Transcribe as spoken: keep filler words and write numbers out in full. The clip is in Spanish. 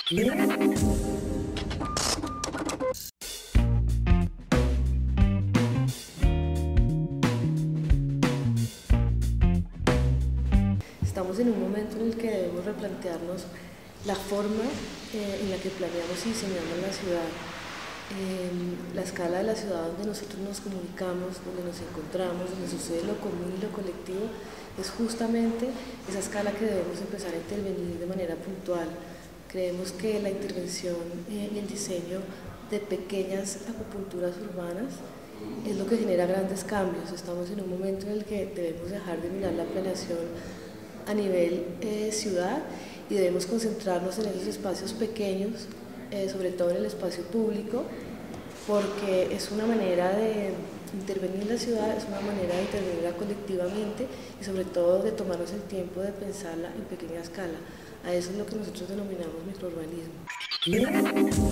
Estamos en un momento en el que debemos replantearnos la forma eh, en la que planeamos y diseñamos la ciudad. Eh, la escala de la ciudad donde nosotros nos comunicamos, donde nos encontramos, donde sucede lo común y lo colectivo, es justamente esa escala que debemos empezar a intervenir de manera puntual. Creemos que la intervención y el diseño de pequeñas acupunturas urbanas es lo que genera grandes cambios. Estamos en un momento en el que debemos dejar de mirar la planeación a nivel eh, ciudad y debemos concentrarnos en esos espacios pequeños, eh, sobre todo en el espacio público, porque es una manera de intervenir en la ciudad, es una manera de intervenirla colectivamente y sobre todo de tomarnos el tiempo de pensarla en pequeña escala. A eso es lo que nosotros denominamos microurbanismo.